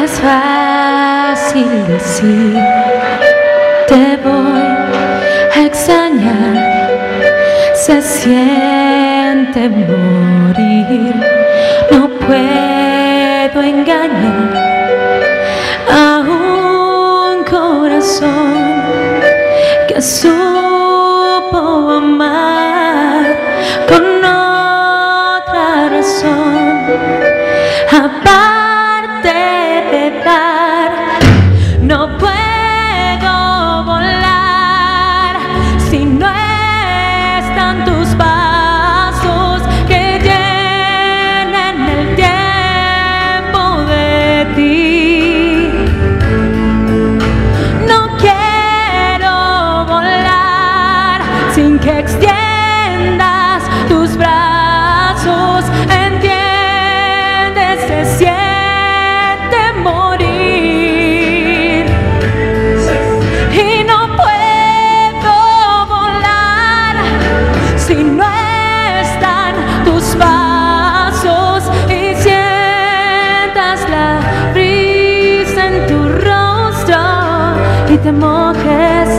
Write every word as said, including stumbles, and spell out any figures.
es fácil decir te voy a extrañar, se siente morir, no puedo engañar a un corazón que supo amar con otra razón, aparte de dar. No puedo volar si no están tus pasos que llenen el tiempo de ti. No quiero volar sin que extiendas tus brazos. Entiendes, se siente morir. Y no puedo volar si no están tus pasos y sientas la brisa en tu rostro y te mojes